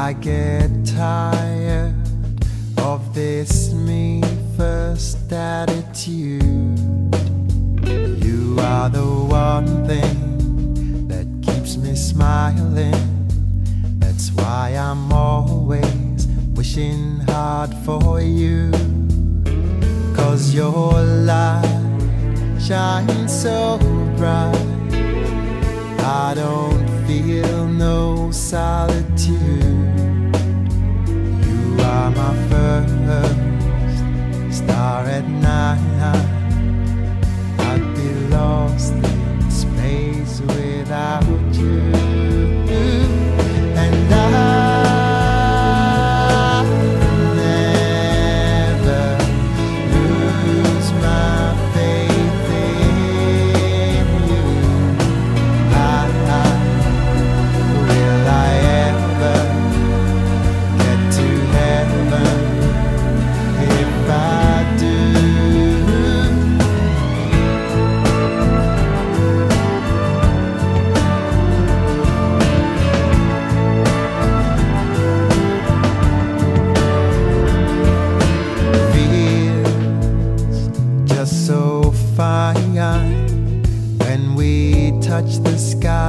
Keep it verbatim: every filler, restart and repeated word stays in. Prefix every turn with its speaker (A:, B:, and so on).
A: I get tired of this me first attitude. You are the one thing that keeps me smiling. That's why I'm always wishing hard for you. 'Cause your light shines so bright, I don't feel no solitude. You are my first star at night. I'd be lost in space without you. And I never lose my faith in you. I, I, will I ever get to heaven? If I do, so fine when we touch the sky.